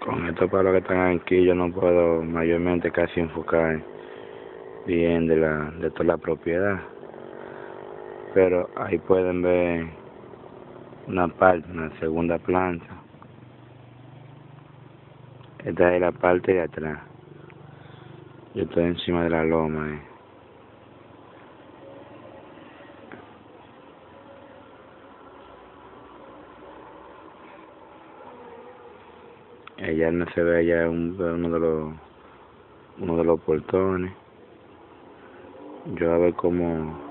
Con estos palos que están aquí yo no puedo mayormente casi enfocar bien de toda la propiedad. Pero ahí pueden ver una parte, una segunda planta. Esta es la parte de atrás. Yo estoy encima de la loma. Allá no se ve allá uno de los portones. Yo a ver cómo